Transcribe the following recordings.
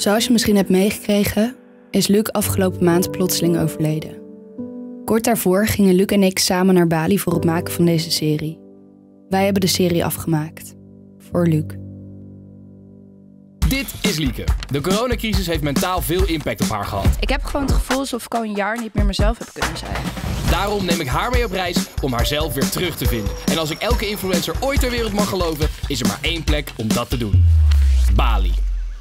Zoals je misschien hebt meegekregen, is Luc afgelopen maand plotseling overleden. Kort daarvoor gingen Luc en ik samen naar Bali voor het maken van deze serie. Wij hebben de serie afgemaakt. Voor Luc. Dit is Lieke. De coronacrisis heeft mentaal veel impact op haar gehad. Ik heb gewoon het gevoel alsof ik al een jaar niet meer mezelf heb kunnen zijn. Daarom neem ik haar mee op reis om haarzelf weer terug te vinden. En als ik elke influencer ooit ter wereld mag geloven, is er maar één plek om dat te doen. Bali.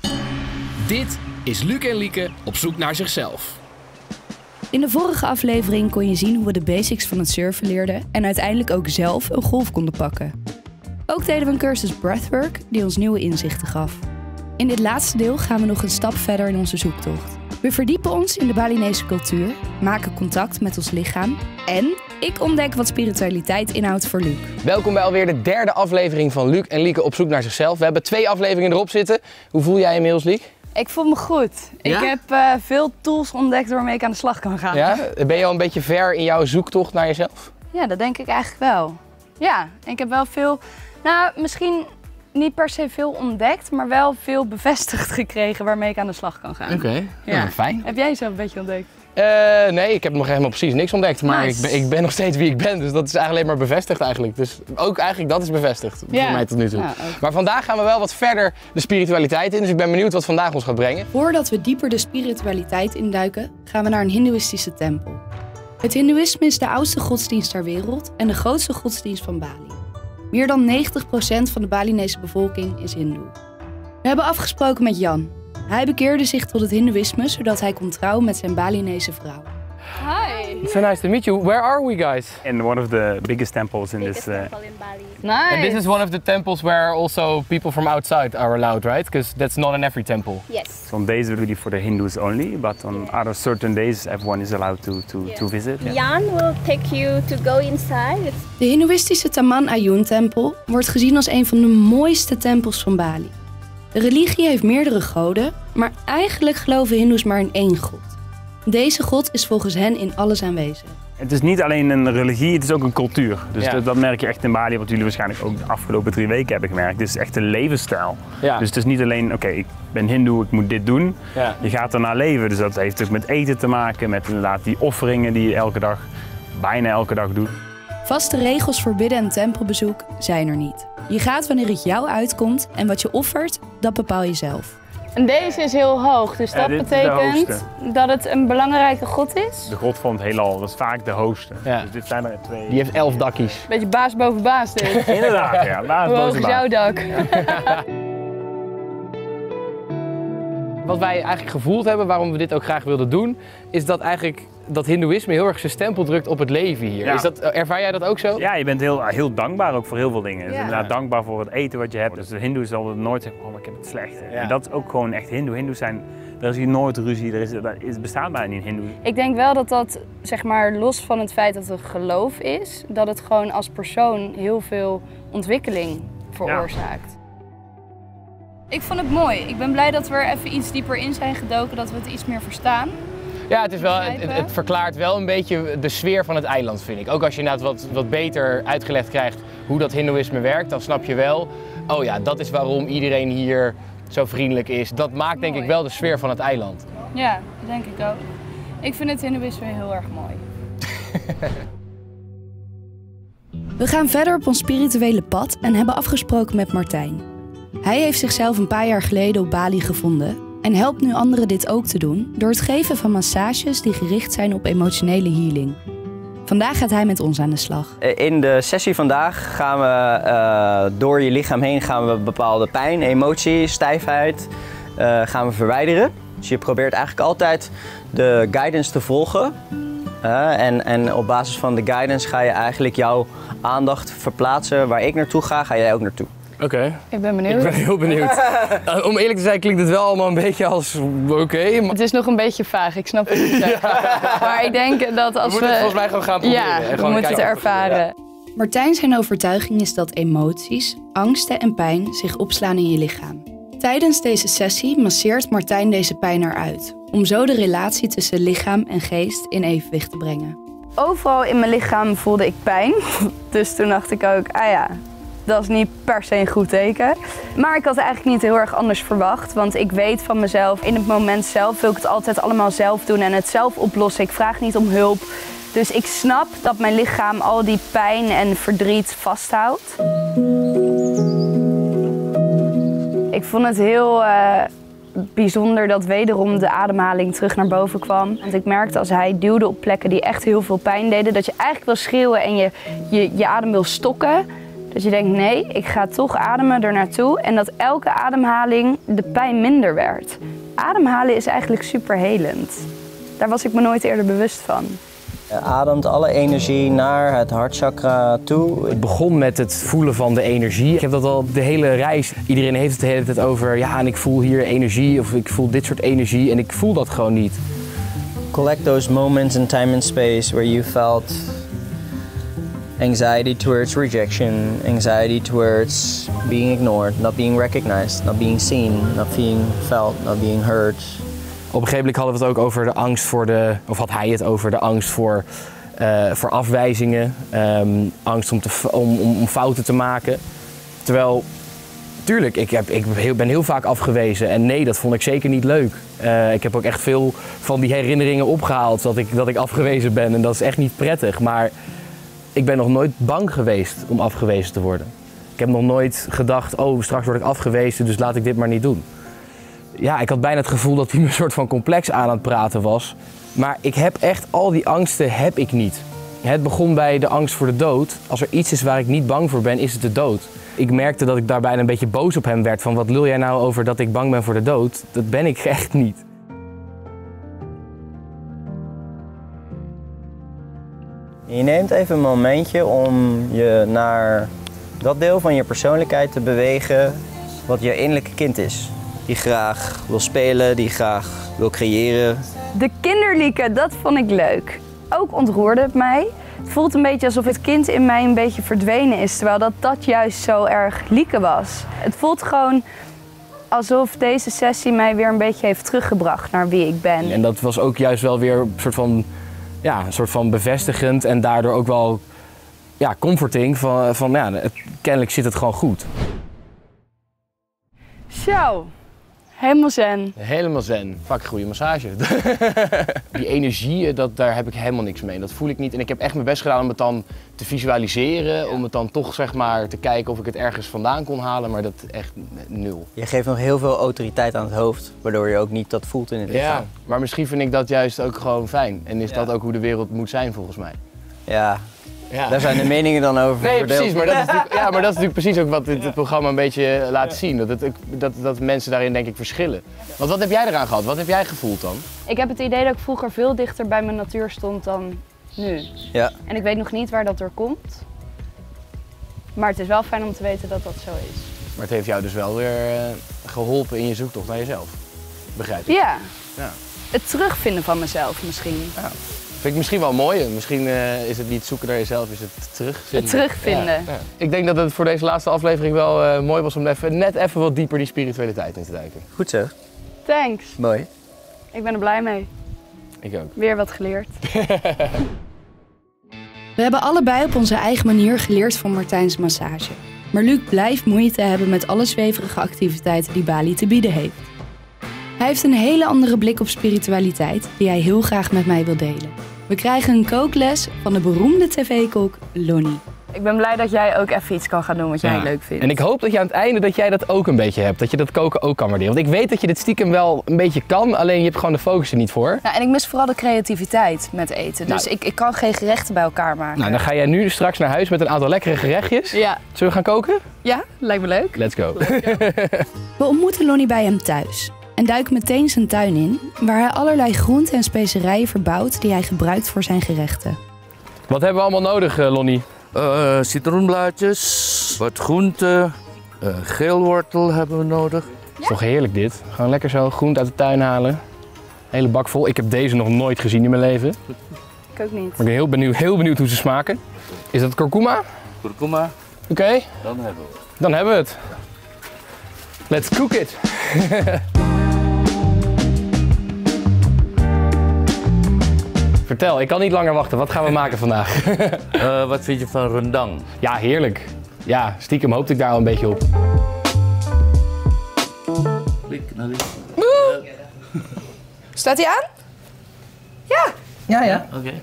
Dit is Luc en Lieke op zoek naar zichzelf. In de vorige aflevering kon je zien hoe we de basics van het surfen leerden en uiteindelijk ook zelf een golf konden pakken. Ook deden we een cursus breathwork die ons nieuwe inzichten gaf. In dit laatste deel gaan we nog een stap verder in onze zoektocht. We verdiepen ons in de Balinese cultuur, maken contact met ons lichaam en ik ontdek wat spiritualiteit inhoudt voor Luc. Welkom bij alweer de derde aflevering van Luc en Lieke op zoek naar zichzelf. We hebben 2 afleveringen erop zitten. Hoe voel jij inmiddels, Lieke? Ik voel me goed. Ja? Ik heb veel tools ontdekt waarmee ik aan de slag kan gaan. Ja? Ben je al een beetje ver in jouw zoektocht naar jezelf? Ja, dat denk ik eigenlijk wel. Ja, ik heb wel veel, misschien niet per se veel ontdekt, maar wel veel bevestigd gekregen waarmee ik aan de slag kan gaan. Oké, Ja. fijn. Heb jij jezelf een beetje ontdekt? Nee, ik heb nog helemaal precies niks ontdekt, maar Nice. ik ben nog steeds wie ik ben, dus dat is eigenlijk alleen maar bevestigd eigenlijk. Dus ook eigenlijk dat is bevestigd voor mij tot nu toe. Ja, ook. Maar vandaag gaan we wel wat verder de spiritualiteit in, dus ik ben benieuwd wat vandaag ons gaat brengen. Voordat we dieper de spiritualiteit induiken, gaan we naar een hindoeïstische tempel. Het hindoeïsme is de oudste godsdienst ter wereld en de grootste godsdienst van Bali. Meer dan 90% van de Balinese bevolking is hindoe. We hebben afgesproken met Jan. Hij bekeerde zich tot het hindoeïsme zodat hij kon trouwen met zijn Balinese vrouw. Hi! It's so nice to meet you. Where are we, guys? In one of the biggest temples in biggest this. temple in Bali. Nice! And this is one of the temples where also people from outside are allowed, right? Because that's not in every temple. Yes. Some days are really for the Hindus only, but on other certain days everyone is allowed to visit. Jan will take you to go inside. De hindoeïstische Taman Ayun-tempel wordt gezien als een van de mooiste tempels van Bali. De religie heeft meerdere goden, maar eigenlijk geloven hindoes maar in één god. Deze god is volgens hen in alles aanwezig. Het is niet alleen een religie, het is ook een cultuur. Dus Ja. dat merk je echt in Bali, wat jullie waarschijnlijk ook de afgelopen 3 weken hebben gemerkt. Het is echt een levensstijl. Ja. Dus het is niet alleen, oké, ik ben hindoe, ik moet dit doen. Ja. Je gaat ernaar leven, dus dat heeft ook met eten te maken, met inderdaad die offeringen die je elke dag, bijna elke dag doet. Vaste regels voor bidden en tempelbezoek zijn er niet. Je gaat wanneer het jou uitkomt en wat je offert, dat bepaal je zelf. En deze is heel hoog, dus dat dit is de betekent hoogste. dat het een belangrijke god is. De god van het heelal, dat is vaak de hoogste. Ja. Dus dit zijn er 2. Die heeft 11 dakkies. Beetje baas boven baas dit. Inderdaad, ja. Daar is Hoe hoog boze is baas. jouw dak? Wat wij eigenlijk gevoeld hebben, waarom we dit ook graag wilden doen, is dat eigenlijk dat hindoeïsme heel erg zijn stempel drukt op het leven hier. Ja. Ervaar jij dat ook zo? Ja, je bent heel dankbaar ook voor heel veel dingen. Dus Ja. inderdaad dankbaar voor het eten wat je hebt. Dus de hindoe zal nooit zeggen, oh, ik heb het slecht. Ja. En dat is ook gewoon echt hindoe. Hindoes zijn, er is hier nooit ruzie, het bestaat bijna niet in hindoe. Ik denk wel dat dat, zeg maar, los van het feit dat het geloof is, dat het gewoon als persoon heel veel ontwikkeling veroorzaakt. Ik vond het mooi. Ik ben blij dat we er even iets dieper in zijn gedoken, dat we het iets meer verstaan. Ja, het is wel, Begrijpen? het verklaart wel een beetje de sfeer van het eiland, vind ik. Ook als je inderdaad wat beter uitgelegd krijgt hoe dat hindoeïsme werkt, dan snap je wel, oh ja, dat is waarom iedereen hier zo vriendelijk is. Dat maakt denk ik wel de sfeer van het eiland. Ja, dat denk ik ook. Ik vind het hindoeïsme heel erg mooi. We gaan verder op ons spirituele pad en hebben afgesproken met Martijn. Hij heeft zichzelf een paar jaar geleden op Bali gevonden en helpt nu anderen dit ook te doen door het geven van massages die gericht zijn op emotionele healing. Vandaag gaat hij met ons aan de slag. In de sessie vandaag gaan we door je lichaam heen gaan we bepaalde pijn, emotie, stijfheid gaan we verwijderen. Dus je probeert eigenlijk altijd de guidance te volgen. En op basis van de guidance ga je eigenlijk jouw aandacht verplaatsen. Waar ik naartoe ga, ga jij ook naartoe. Oké. Ik ben benieuwd. Ik ben heel benieuwd. Om eerlijk te zijn klinkt het wel allemaal een beetje als oké, maar Het is nog een beetje vaag, ik snap wat je zegt. Maar ik denk dat als we moeten het volgens mij gewoon gaan proberen. Ja, en we gewoon moeten het kijken. ervaren. Martijn zijn overtuiging is dat emoties, angsten en pijn zich opslaan in je lichaam. Tijdens deze sessie masseert Martijn deze pijn eruit, om zo de relatie tussen lichaam en geest in evenwicht te brengen. Overal in mijn lichaam voelde ik pijn. Dus toen dacht ik ook, Dat is niet per se een goed teken. Maar ik had eigenlijk niet heel erg anders verwacht. Want ik weet van mezelf, in het moment zelf wil ik het altijd allemaal zelf doen en het zelf oplossen. Ik vraag niet om hulp. Dus ik snap dat mijn lichaam al die pijn en verdriet vasthoudt. Ik vond het heel bijzonder dat wederom de ademhaling terug naar boven kwam. Want ik merkte als hij duwde op plekken die echt heel veel pijn deden, dat je eigenlijk wil schreeuwen en je adem wil stokken. Dat je denkt, nee, ik ga toch ademen er naartoe. En dat elke ademhaling de pijn minder werd. Ademhalen is eigenlijk superhelend. Daar was ik me nooit eerder bewust van. Je ademt alle energie naar het hartchakra toe. Het begon met het voelen van de energie. Ik heb dat al de hele reis. Iedereen heeft het de hele tijd over, ja, en ik voel hier energie of ik voel dit soort energie en ik voel dat gewoon niet. Collect those moments in time and space where you felt anxiety towards rejection, anxiety towards being ignored, not being recognized, not being seen, not being felt, not being heard. Op een gegeven moment hadden we het ook over de angst voor of had hij het over de angst voor afwijzingen, angst om fouten te maken. Terwijl, tuurlijk, ik ben heel vaak afgewezen en nee, dat vond ik zeker niet leuk. Ik heb ook echt veel van die herinneringen opgehaald dat ik afgewezen ben en dat is echt niet prettig. Maar ik ben nog nooit bang geweest om afgewezen te worden. Ik heb nog nooit gedacht, oh, straks word ik afgewezen, dus laat ik dit maar niet doen. Ja, ik had bijna het gevoel dat hij me een soort van complex aan het praten was. Maar ik heb echt, al die angsten heb ik niet. Het begon bij de angst voor de dood. Als er iets is waar ik niet bang voor ben, is het de dood. Ik merkte dat ik daar bijna een beetje boos op hem werd. Van wat lul jij nou over dat ik bang ben voor de dood? Dat ben ik echt niet. Je neemt even een momentje om je naar dat deel van je persoonlijkheid te bewegen wat je innerlijke kind is. Die graag wil spelen, die graag wil creëren. De kinderlieke, dat vond ik leuk. Ook ontroerde het mij. Het voelt een beetje alsof het kind in mij een beetje verdwenen is, terwijl dat juist zo erg lieke was. Het voelt gewoon alsof deze sessie mij weer een beetje heeft teruggebracht naar wie ik ben. En dat was ook juist wel weer een soort van bevestigend en daardoor ook wel comforting van kennelijk zit het gewoon goed. Zo. Helemaal zen. Helemaal zen. Fuck, goede massage. Die energie, daar heb ik helemaal niks mee. Dat voel ik niet. En ik heb echt mijn best gedaan om het dan te visualiseren. Ja. Om het dan toch zeg maar te kijken of ik het ergens vandaan kon halen. Maar dat echt nul. Je geeft nog heel veel autoriteit aan het hoofd. Waardoor je ook niet dat voelt in het lichaam. Ja, maar misschien vind ik dat juist ook gewoon fijn. En is dat ook hoe de wereld moet zijn volgens mij. Ja. Ja. Daar zijn de meningen dan over verdeeld. Precies, maar dat is natuurlijk precies ook wat dit programma een beetje laat zien. Dat mensen daarin denk ik verschillen. Want wat heb jij eraan gehad? Wat heb jij gevoeld dan? Ik heb het idee dat ik vroeger veel dichter bij mijn natuur stond dan nu. Ja. En ik weet nog niet waar dat door komt. Maar het is wel fijn om te weten dat dat zo is. Maar het heeft jou dus wel weer geholpen in je zoektocht naar jezelf. Begrijp je? Ja. Het terugvinden van mezelf misschien. Ja. Vind ik misschien wel mooi. Misschien is het niet zoeken naar jezelf, is het terugvinden. Het terugvinden. Ja. Ik denk dat het voor deze laatste aflevering wel mooi was om net even wat dieper die spiritualiteit in te duiken. Goed zo. Thanks. Mooi. Ik ben er blij mee. Ik ook. Weer wat geleerd. We hebben allebei op onze eigen manier geleerd van Martijn's massage. Maar Luc blijft moeite hebben met alle zweverige activiteiten die Bali te bieden heeft. Hij heeft een hele andere blik op spiritualiteit die hij heel graag met mij wil delen. We krijgen een kookles van de beroemde tv-kok Lonnie. Ik ben blij dat jij ook even iets kan gaan doen wat jij leuk vindt. En ik hoop dat je aan het einde dat jij dat ook een beetje hebt. Dat je dat koken ook kan waarderen. Want ik weet dat je dit stiekem wel een beetje kan, alleen je hebt gewoon de focus er niet voor. Ja, en ik mis vooral de creativiteit met eten. Dus ik kan geen gerechten bij elkaar maken. Nou, dan ga jij nu straks naar huis met een aantal lekkere gerechtjes. Ja. Zullen we gaan koken? Ja, lijkt me leuk. Let's go. We ontmoeten Lonnie bij hem thuis. En duiken meteen zijn tuin in, waar hij allerlei groenten en specerijen verbouwt die hij gebruikt voor zijn gerechten. Wat hebben we allemaal nodig, Lonnie? Citroenblaadjes, wat groenten, geelwortel hebben we nodig. Ja? Is toch heerlijk dit? Gewoon lekker zo groente uit de tuin halen. Hele bak vol. Ik heb deze nog nooit gezien in mijn leven. Ik ook niet. Maar ik ben heel benieuwd hoe ze smaken. Is dat kurkuma? Kurkuma. Oké. Dan hebben we het. Dan hebben we het. Let's cook it. Vertel, ik kan niet langer wachten. Wat gaan we maken vandaag? Wat vind je van rendang? Ja, heerlijk. Ja, stiekem hoopte ik daar al een beetje op. Klik naar links. Staat hij aan? Ja. Ja. Oké.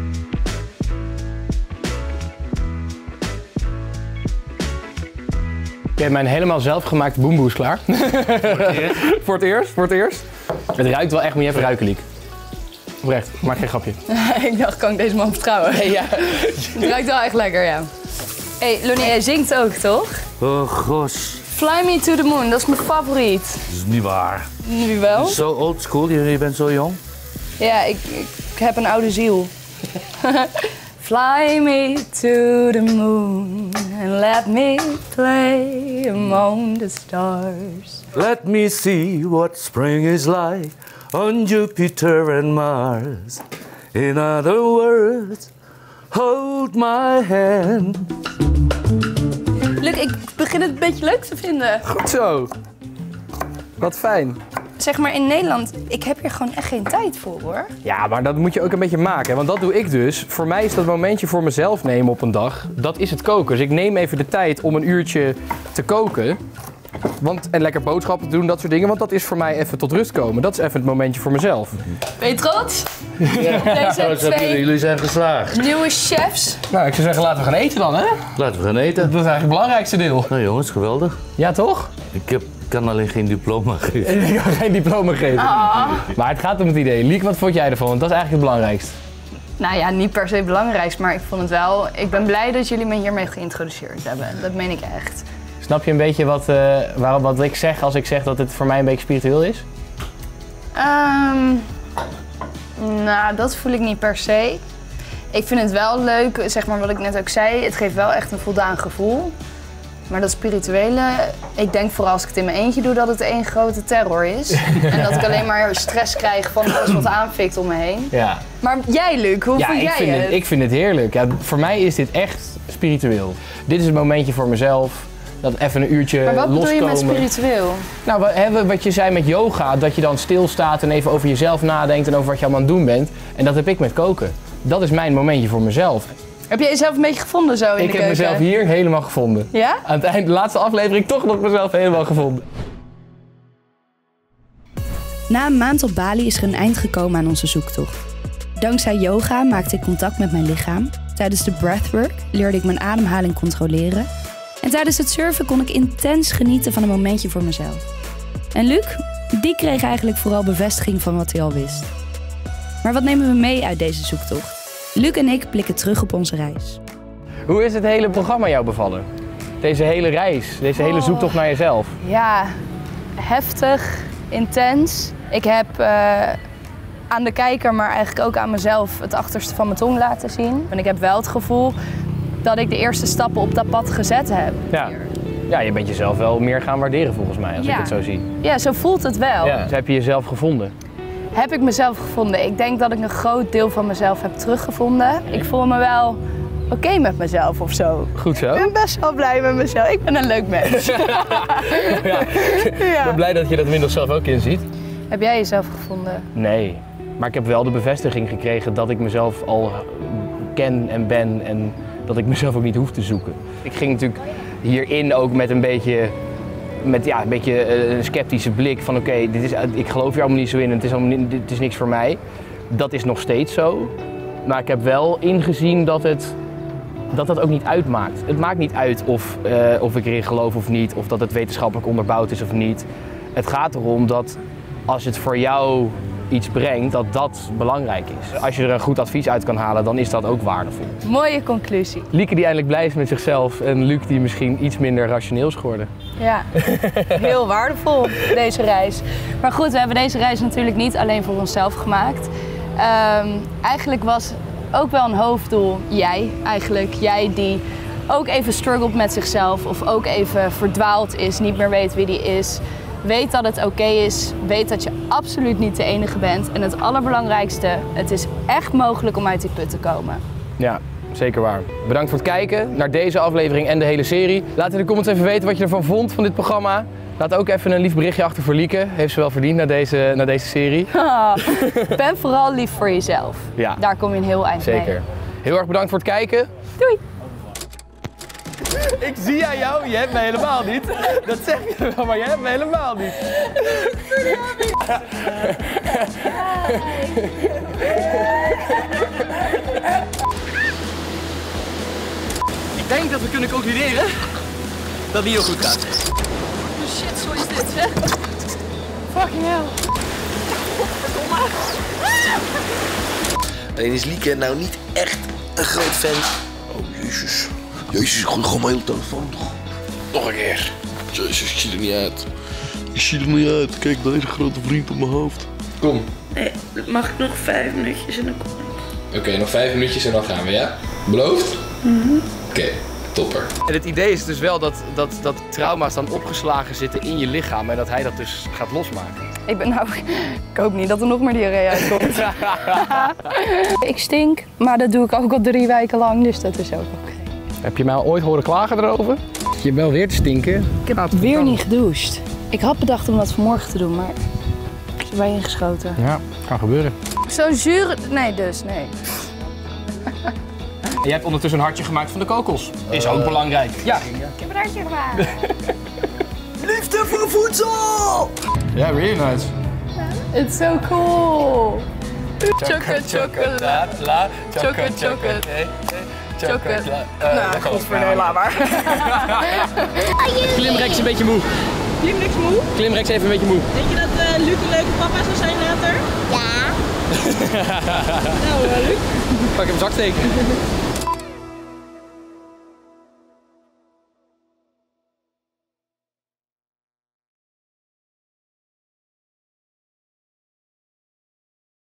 Ik heb mijn helemaal zelfgemaakte boemboes klaar. Voor het eerst. Het ruikt wel echt, moet je even ruiken, Liek. Oprecht, maak geen grapje. Ik dacht, kan ik deze man vertrouwen? Hey, ja. Het ruikt wel echt lekker, ja. Hey, Lonnie, jij zingt ook, toch? Oh, gos. Fly Me to the Moon, dat is mijn favoriet. Dat is niet waar. Nu wel? Zo old school, je bent zo jong. Ja, ik heb een oude ziel. Fly me to the moon and let me play among the stars. Let me see what spring is like on Jupiter and Mars. In other words, hold my hand. Luc, ik begin het een beetje leuk te vinden. Goed zo. Wat fijn. Zeg maar in Nederland, ik heb hier gewoon echt geen tijd voor, hoor. Ja, maar dat moet je ook een beetje maken. Want dat doe ik dus. Voor mij is dat momentje voor mezelf nemen op een dag, dat is het koken. Dus ik neem even de tijd om een uurtje te koken. En lekker boodschappen te doen, dat soort dingen. Want dat is voor mij even tot rust komen. Dat is even het momentje voor mezelf. Ben je trots? Ja. Deze twee Jullie zijn geslaagd. nieuwe chefs. Nou, ik zou zeggen, laten we gaan eten dan, hè? Laten we gaan eten. Dat is eigenlijk het belangrijkste deel. Nou jongens, geweldig. Ja, toch? Ik kan alleen geen diploma geven. Ik kan geen diploma geven. Maar het gaat om het idee. Liek, wat vond jij ervan? Want dat is eigenlijk het belangrijkste. Nou ja, niet per se het belangrijkste, maar ik vond het wel... Ik ben blij dat jullie me hiermee geïntroduceerd hebben. Dat meen ik echt. Snap je een beetje wat ik zeg als ik zeg dat het voor mij een beetje spiritueel is? Nou, dat voel ik niet per se. Ik vind het wel leuk, zeg maar wat ik net ook zei, het geeft wel echt een voldaan gevoel. Maar dat spirituele, ik denk vooral als ik het in mijn eentje doe dat het één grote terror is. En dat ik alleen maar stress krijg van alles wat aanfikt om me heen. Ja. Maar jij, Luc, hoe vond jij het? Ik vind het heerlijk. Ja, voor mij is dit echt spiritueel. Dit is het momentje voor mezelf. Dat even een uurtje Maar wat loskomen. bedoel je met spiritueel? Nou, wat je zei met yoga, dat je dan stilstaat en even over jezelf nadenkt en over wat je allemaal aan het doen bent. En dat heb ik met koken. Dat is mijn momentje voor mezelf. Heb jij jezelf een beetje gevonden zo in de Ik keuken? heb mezelf hier helemaal gevonden. Ja? Aan het eind, de laatste aflevering, toch nog mezelf helemaal gevonden. Na een maand op Bali is er een eind gekomen aan onze zoektocht. Dankzij yoga maakte ik contact met mijn lichaam. Tijdens de breathwork leerde ik mijn ademhaling controleren. En tijdens het surfen kon ik intens genieten van een momentje voor mezelf. En Luc, die kreeg eigenlijk vooral bevestiging van wat hij al wist. Maar wat nemen we mee uit deze zoektocht? Luc en ik blikken terug op onze reis. Hoe is het hele programma jou bevallen? Deze hele reis, deze hele zoektocht naar jezelf. Ja, heftig, intens. Ik heb aan de kijker, maar eigenlijk ook aan mezelf het achterste van mijn tong laten zien. En ik heb wel het gevoel dat ik de eerste stappen op dat pad gezet heb. Ja, je bent jezelf wel meer gaan waarderen volgens mij, als ik het zo zie. Ja, zo voelt het wel. Ja. Dus heb je jezelf gevonden? Heb ik mezelf gevonden. Ik denk dat ik een groot deel van mezelf heb teruggevonden. Ik voel me wel oké met mezelf of zo. Goed zo. Ik ben best wel blij met mezelf. Ik ben een leuk mens. Ik ben blij dat je dat inmiddels zelf ook inziet. Heb jij jezelf gevonden? Nee, maar ik heb wel de bevestiging gekregen dat ik mezelf al ken en ben en dat ik mezelf ook niet hoef te zoeken. Ik ging natuurlijk hierin ook met een beetje een sceptische blik van oké, ik geloof hier allemaal niet zo in en dit is niks voor mij. Dat is nog steeds zo, maar ik heb wel ingezien dat ook niet uitmaakt. Het maakt niet uit of ik erin geloof of niet, of dat het wetenschappelijk onderbouwd is of niet. Het gaat erom dat als het voor jou iets brengt, dat belangrijk is. Als je er een goed advies uit kan halen, dan is dat ook waardevol. Mooie conclusie. Lieke die eindelijk blij is met zichzelf en Luc die misschien iets minder rationeel is geworden. Ja, heel waardevol deze reis. Maar goed, we hebben deze reis natuurlijk niet alleen voor onszelf gemaakt. Eigenlijk was ook wel een hoofddoel, jij die ook even struggelt met zichzelf of ook even verdwaald is, niet meer weet wie die is. Weet dat het oké is, weet dat je absoluut niet de enige bent. En het allerbelangrijkste, het is echt mogelijk om uit die put te komen. Ja, zeker waar. Bedankt voor het kijken naar deze aflevering en de hele serie. Laat in de comments even weten wat je ervan vond van dit programma. Laat ook even een lief berichtje achter voor Lieke. Heeft ze wel verdiend na deze serie. Ben vooral lief voor jezelf. Ja. Daar kom je een heel eind mee. Zeker. Heel erg bedankt voor het kijken. Doei! Ik zie aan jou, je hebt me helemaal niet. Dat zeg je wel, maar je hebt me helemaal niet. Ik denk dat we kunnen concluderen dat het niet heel goed gaat. Shit, zo is dit, zeg. Fucking hell. Alleen is Lieke nou niet echt een groot fan. Oh, jezus. Jezus, ik gooi gewoon mijn hele telefoon. Nog een keer. Jezus, ik zie er niet uit. Ik zie er niet uit. Kijk, dat hele grote vriend op mijn hoofd. Kom. Nee, mag ik nog 5 minuutjes en dan kom ik. Oké, nog 5 minuutjes en dan gaan we, ja? Beloofd? Oké, topper. En het idee is dus wel dat trauma's dan opgeslagen zitten in je lichaam en dat hij dat dus gaat losmaken. Ik hoop niet dat er nog meer diarree uitkomt. Ik stink, maar dat doe ik ook al 3 weken lang, dus dat is ook oké. Heb je mij al ooit horen klagen erover? Je hebt wel weer te stinken. Ik heb weer niet gedoucht. Ik had bedacht om dat vanmorgen te doen, maar ik is erbij ingeschoten. Ja, kan gebeuren. Zo'n zure... Nee. En jij hebt ondertussen een hartje gemaakt van de kokos. Is ook belangrijk. Ja. Ik heb een hartje gemaakt. Liefde voor voedsel! Ja, really nice. It's so cool. Chocolate. Nou, godverdomme, laat maar. Klimrex een beetje moe. Klimrex moe? Klimrex even een beetje moe. Denk je dat Luc een leuke papa zou zijn later? Ja. Nou, Luc. Pak hem zak steken.